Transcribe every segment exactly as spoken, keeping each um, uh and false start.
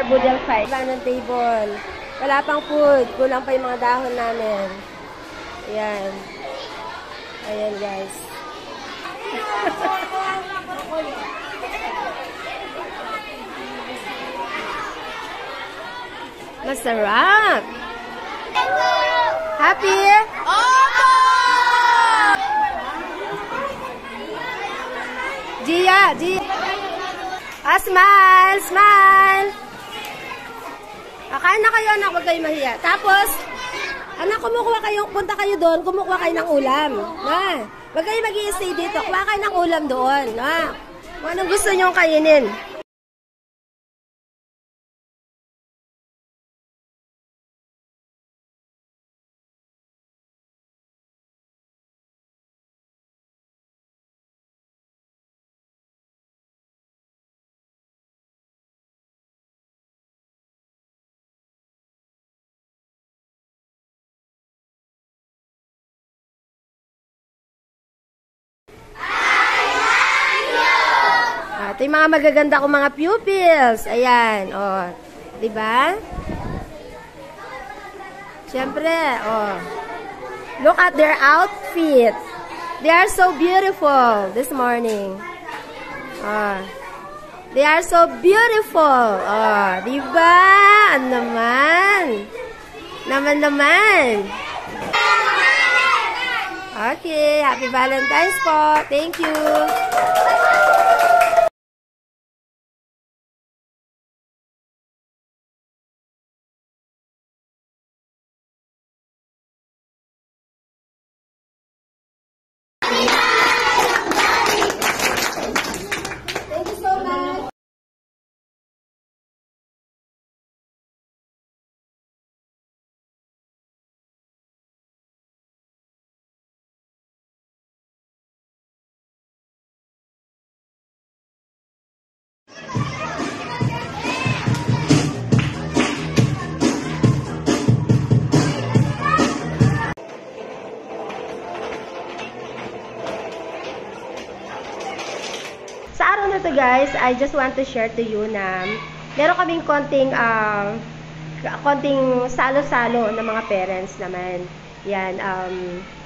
our Budel fight. Wala ng table. Wala pang food. Kulang pa yung mga dahon namin. Ayan. Ayan, guys. Masarap! Happy? Opo! Gia, Gia. Ah, smile, smile. Ah, kain na kayo, anak. Huwag kayo mahiya. Tapos, anak, kumukuha kayo, punta kayo doon, kumukuha kayo ng ulam. Ah, huwag kayo mag-i-stay dito. Kuha kayo ng ulam doon. Ah, kung anong gusto nyong kainin. Ito yung mga magaganda kong mga pupils. Ayan, oh. Diba? Siyempre, oh. Look at their outfit. They are so beautiful this morning. Oh. They are so beautiful. Oh, diba? Ano naman? Naman naman. Okay, happy Valentine's po. Thank you. Sa araw na to, guys, I just want to share to you na meron kaming konting uh, konting salo-salo ng mga parents naman. Yan, um,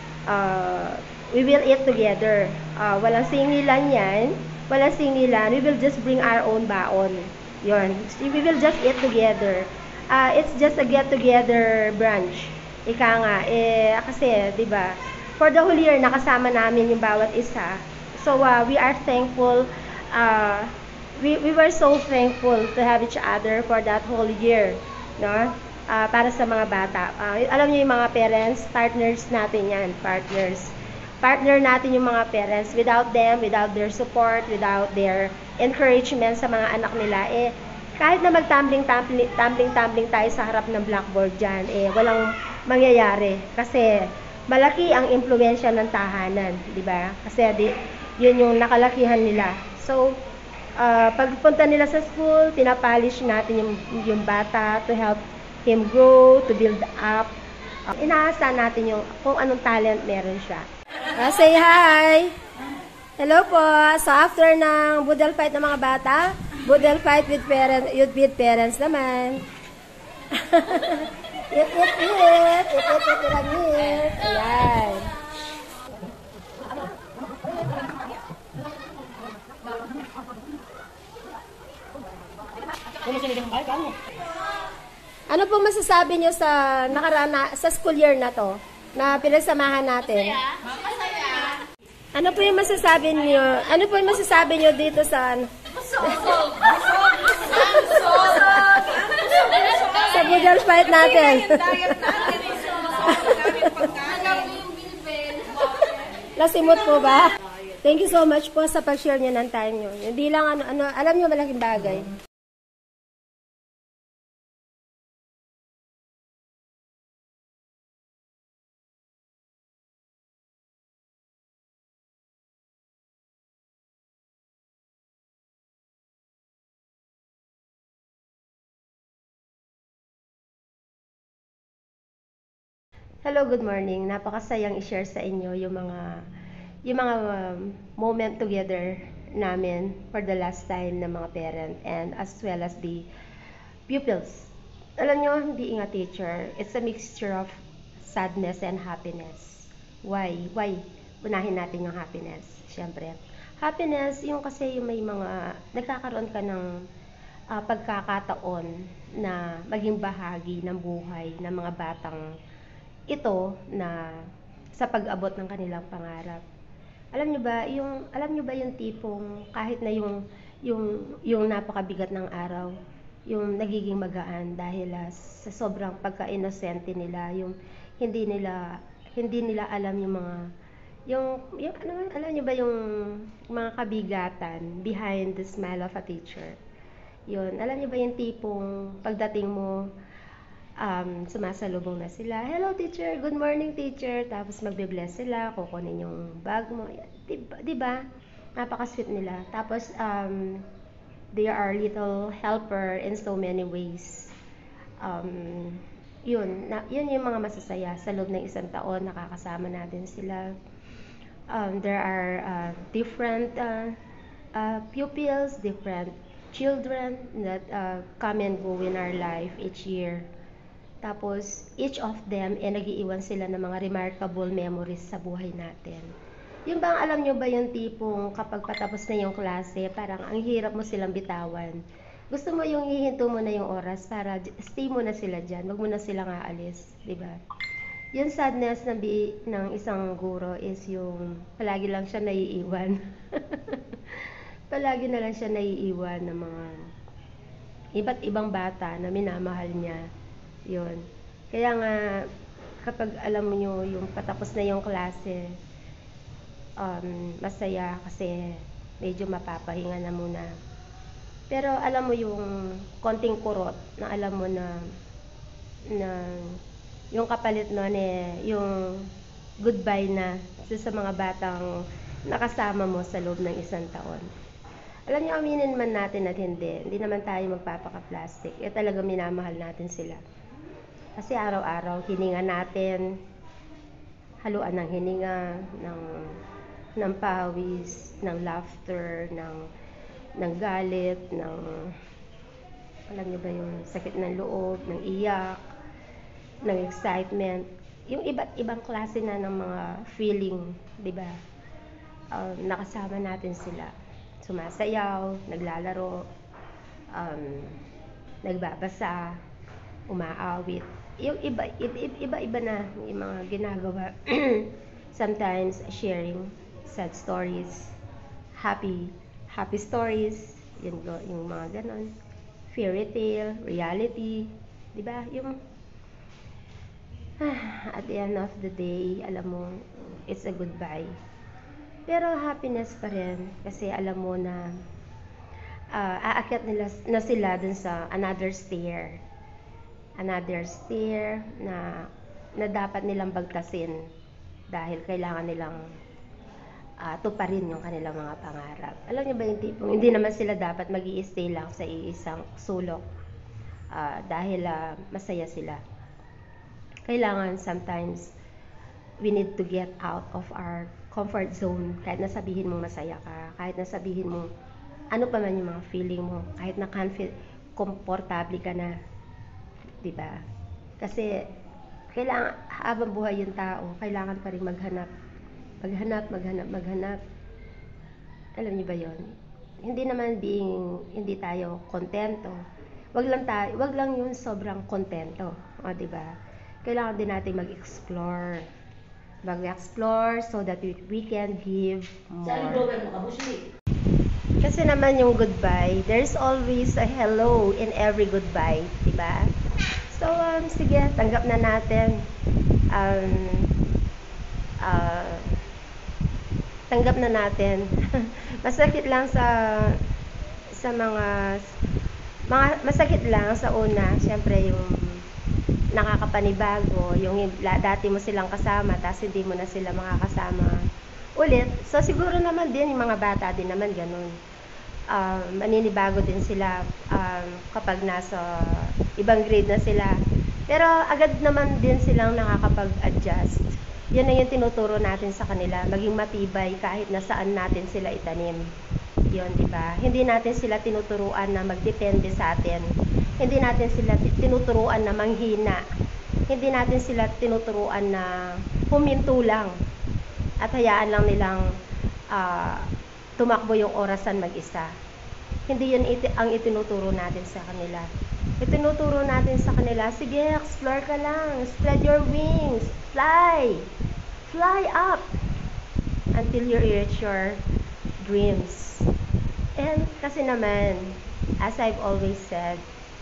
uh, we will eat together. Uh, walang singilan yan. Walang singilan. We will just bring our own baon. Yun. We will just eat together. Uh, it's just a get-together brunch. Ika nga, eh, kasi, di ba, for the whole year, nakasama namin yung bawat isa. So, uh, we are thankful. Uh, we, we were so thankful to have each other for that whole year. No? Uh, para sa mga bata. Uh, alam niyo yung mga parents, partners natin yan. Partners. Partner natin yung mga parents. Without them, without their support, without their encouragement sa mga anak nila, eh, kahit na mag-tumbling-tumbling tumbling-tumbling tayo sa harap ng blackboard dyan, eh, walang mangyayari. Kasi, malaki ang impluwensya ng tahanan, di ba? Kasi di, yun yung nakalakihan nila. So, uh, pagpunta nila sa school, pinapolish natin yung, yung bata to help him grow, to build up. Uh, inaasa natin yung kung anong talent meron siya. Uh, say hi! Hello po! So, after ng Budel fight ng mga bata, Budel fight with parents, youth with parents naman. It, it, it, it, it, it, it, lang it. Ayan. Ano pong masasabi nyo sa nakarana, sa school year na to, na pinagsamahan natin? Ano po yung masasabi nyo, ano po yung masasabi nyo dito sa, sa Budel fight natin? Nasimot po ba? Thank you so much po sa pag-share nyo ng time nyo. Hindi lang ano, ano alam nyo malaking bagay. Hello, good morning. Napakasayang i-share sa inyo yung mga yung mga um, moment together namin for the last time ng mga parent and as well as the pupils. Alam nyo, being a teacher, it's a mixture of sadness and happiness. Why? Why? Unahin natin yung happiness. Siyempre. Happiness, yung kasi yung may mga, nagkakaroon ka ng uh, pagkakataon na maging bahagi ng buhay ng mga batang ito na sa pag-abot ng kanilang pangarap. Alam niyo ba, yung alam niyo ba yung tipong kahit na yung yung yung napakabigat ng araw, yung nagiging magaan dahil uh, sa sobrang pagka-inosente nila, yung hindi nila hindi nila alam yung mga yung yung ano alam niyo ba yung mga kabigatan behind the smile of a teacher. Yun, alam niyo ba yung tipong pagdating mo, um, sumasalubong na sila, hello teacher, good morning teacher, tapos magbe-bless sila, kukunin yung bag mo, diba, diba? Napaka-sweet nila. Tapos, um, they are little helper in so many ways. Um, yun, na, yun yung mga masasaya sa loob ng isang taon, nakakasama natin sila. Um, there are uh, different uh, uh, pupils, different children that uh, come and go in our life each year. Tapos, each of them, eh, nag-iiwan sila ng mga remarkable memories sa buhay natin. Yung bang alam nyo ba yung tipong kapag patapos na yung klase, parang ang hirap mo silang bitawan. Gusto mo yung hihinto mo na yung oras para stay mo na sila dyan, wag mo na silang aalis, di ba? Yung sadness ng, bi- ng isang guro is yung palagi lang siya naiiwan. Palagi na lang siya naiiwan ng mga iba't ibang bata na minamahal niya. Yun. Kaya nga, kapag alam mo nyo yung patapos na yung klase, um, masaya kasi medyo mapapahinga na muna. Pero alam mo yung konting kurot na alam mo na na yung kapalit nun eh, yung goodbye na sa mga batang nakasama mo sa loob ng isang taon. Alam niyo, aminin man natin at hindi, hindi naman tayo magpapaka-plastic. Eh talaga minamahal natin sila. Kasi araw-araw, hininga natin, haluan ng hininga, ng, ng pawis, ng laughter, ng, ng galit, ng, alam niyo ba yung sakit ng loob, ng iyak, ng excitement, yung iba't ibang klase na ng mga feeling, di ba? Um, nakasama natin sila. Sumasayaw, naglalaro, um, nagbabasa, umaawit. Yung iba, iba, iba na yung mga ginagawa. Sometimes sharing sad stories, happy, happy stories, yun, yung mga ganon. Fairy tale, reality, di ba? Yung at the end of the day, alam mo, it's a goodbye. Pero happiness pa rin kasi alam mo na uh, aakyat nila na sila dun sa another stair. Another stair na na dapat nilang bagtasin dahil kailangan nilang uh, tuparin yung kanilang mga pangarap. Alam niyo ba yung tipong hindi naman sila dapat mag-i-stay lang sa iisang sulok uh, dahil uh, masaya sila. Kailangan sometimes we need to get out of our comfort zone. Kahit nasabihin mo masaya ka, kahit nasabihin mo ano pa man yung mga feeling mo, kahit na komportable ka na, di ba? Kasi kailangan habang buhay yung tao, kailangan pa rin maghanap. Maghanap, maghanap, maghanap. Alam niyo ba 'yon? Hindi naman being hindi tayo kontento. Wag lang tayo, wag lang yung sobrang kontento, o di ba? Kailangan din natin mag-explore. Mag-explore so that we, we can give more. Kasi naman yung goodbye, there's always a hello in every goodbye, di ba? So, um, sige, tanggap na natin. Um, uh, tanggap na natin. Masakit lang sa sa mga mga masakit lang sa una, syempre yung nakakapanibago, yung dati mo silang kasama, tapos hindi mo na sila makakasama ulit. So, siguro naman din, yung mga bata din naman ganun. Um, maninibago din sila um, kapag nasa ibang grade na sila. Pero agad naman din silang nakakapag-adjust. Yan na yung tinuturo natin sa kanila, maging matibay kahit nasaan natin sila itanim. Yun, di ba? Hindi natin sila tinuturuan na magdepende sa atin. Hindi natin sila tinuturuan na manghina. Hindi natin sila tinuturuan na huminto lang at hayaan lang nilang uh, tumakbo yung orasan mag-isa. Hindi yun iti- ang itinuturo natin sa kanila. Itinuturo natin sa kanila, sige, explore ka lang, spread your wings, fly, fly up until you reach your dreams. And kasi naman, as I've always said,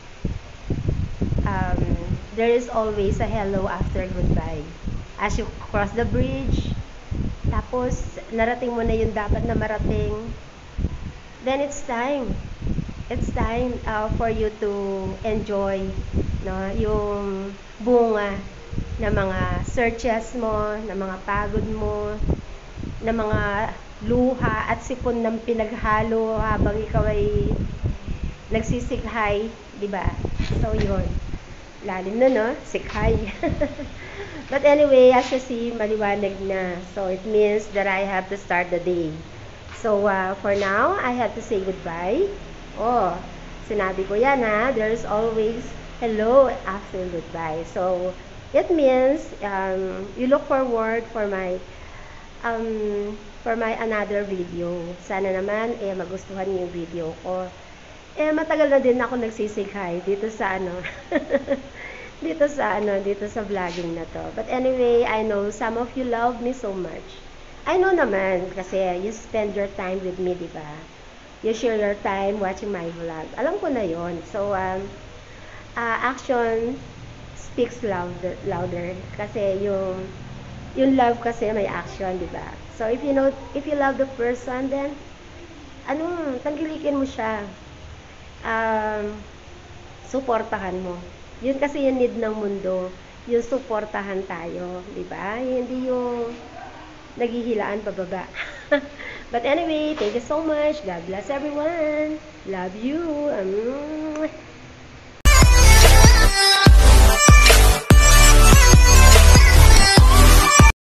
um, there is always a hello after goodbye. As you cross the bridge, tapos narating mo na yung dapat na marating, then it's time. It's time uh, for you to enjoy, no, yung bunga ng mga searches mo, ng mga pagod mo, ng mga luha at sipon ng pinaghalo habang ikaw ay nagsisikhay, di ba? So yun, lalim na, no? Sikhay. But anyway, as you see, maliwanag na. So it means that I have to start the day. So uh, for now, I have to say goodbye. Oh, sinabi ko yan, ha? There's always hello after goodbye. So it means um, you look forward for my um, for my another video. Sana naman eh magustuhan niyo yung video ko. Eh matagal na din ako nagsisikhay dito sa ano. dito sa ano, dito sa vlogging na to. But anyway, I know some of you love me so much. I know naman kasi you spend your time with me, di ba? You share your time watching my vlog. Alam ko na yon. So um uh, action speaks louder, louder kasi yung yung love kasi may action, di ba? So if you know, if you love the person, then ano, tangkilikin mo siya. Um, suportahan mo. Yun kasi yung need ng mundo, yung suportahan tayo, di ba? Hindi yung naghihilaan pababa. But anyway, thank you so much. God bless everyone. Love you. Um,